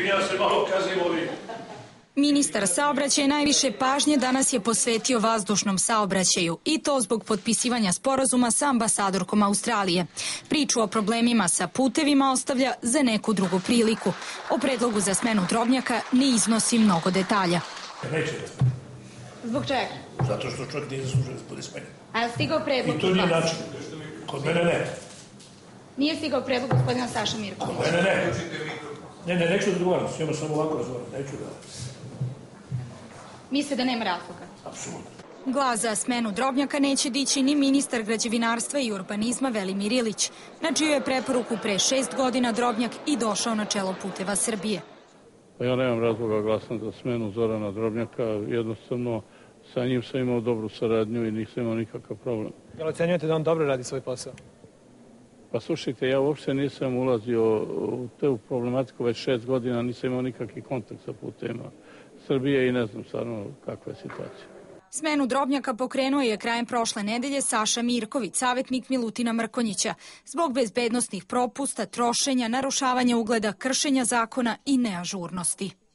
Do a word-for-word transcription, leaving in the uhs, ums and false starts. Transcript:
ja se malo kazim ovi. Ministar saobraćaja najviše pažnje danas je posvetio vazdušnom saobraćaju i to zbog potpisivanja sporazuma sa ambasadorkom Australije. Priču o problemima sa putevima ostavlja za neku drugu priliku. O predlogu za smenu Drobnjaka ne iznosi mnogo detalja. Neće da smenu. Zbog čega? Zato što čovjek nije zaslužio da bude smenjen. A je stigao predlog? I to nije način. Kod mene ne. Nije stigao predlog gospodina Saša Mirkovića? Kod mene ne. Ne, ne, neću da govorim, s njima samo ovako razgovaram, neću da... Misle da nema razloga? Apsolutno. Glas za smenu Drobnjaka neće dići ni ministar građevinarstva i urbanizma Velimir Ilić, na čiju je preporuku pre šest godina Drobnjak i došao na čelo Puteva Srbije. Ja nemam razloga glasam za smenu Zorana Drobnjaka, jednostavno sa njim sam imao dobru saradnju i nisam imao nikakav problem. Jel ocenjujete da on dobro radi svoj posao? Pa slušajte, ja uopšte nisam ulazio u tu problematiku već šest godina, nisam imao nikakvi kontakt sa Putevima Srbije i ne znam stvarno kakva je situacija. Smenu Drobnjaka pokrenuo je krajem prošle nedelje Saša Mirković, savjetnik Milutina Mrkonjića, zbog bezbednosnih propusta, trošenja, narušavanja ugleda, kršenja zakona i neažurnosti.